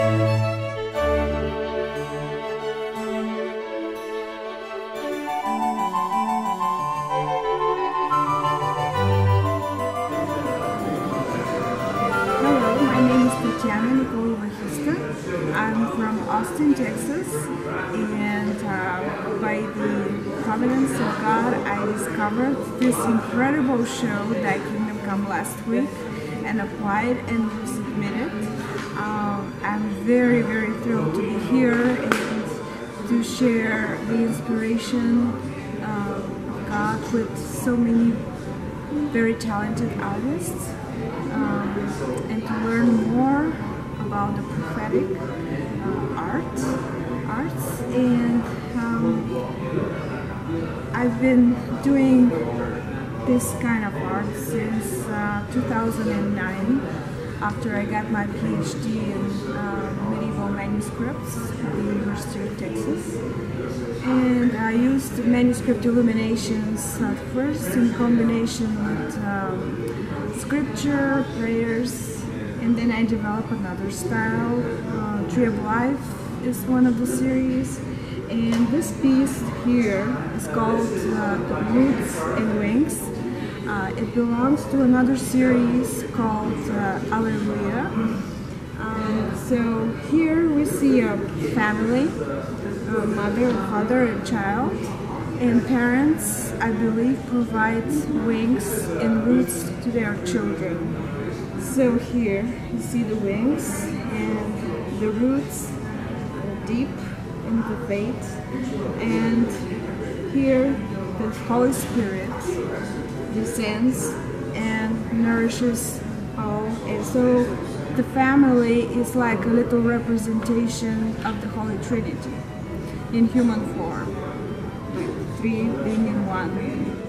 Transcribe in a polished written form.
Hello, my name is Tatiana Nikolova Iconographic. I'm from Austin, Texas, and by the providence of God, I discovered this incredible show that Kingdom Come last week and applied and submitted. I'm very, very thrilled to be here and to share the inspiration of God with so many very talented artists. And to learn more about the prophetic arts, and I've been doing this kind of art since 2009, after I got my PhD in medieval manuscripts at the University of Texas. And I used manuscript illuminations at first in combination with scripture, prayers, and then I developed another style. Tree of Life is one of the series, and this piece here is called Roots and Wings. It belongs to another series called Alleluia. So here we see a family, a mother, a father, and child. And parents, I believe, provide wings and roots to their children. So here you see the wings and the roots deep in the faith. And here the Holy Spirit descends and nourishes all. And so the family is like a little representation of the Holy Trinity in human form. Three being in one.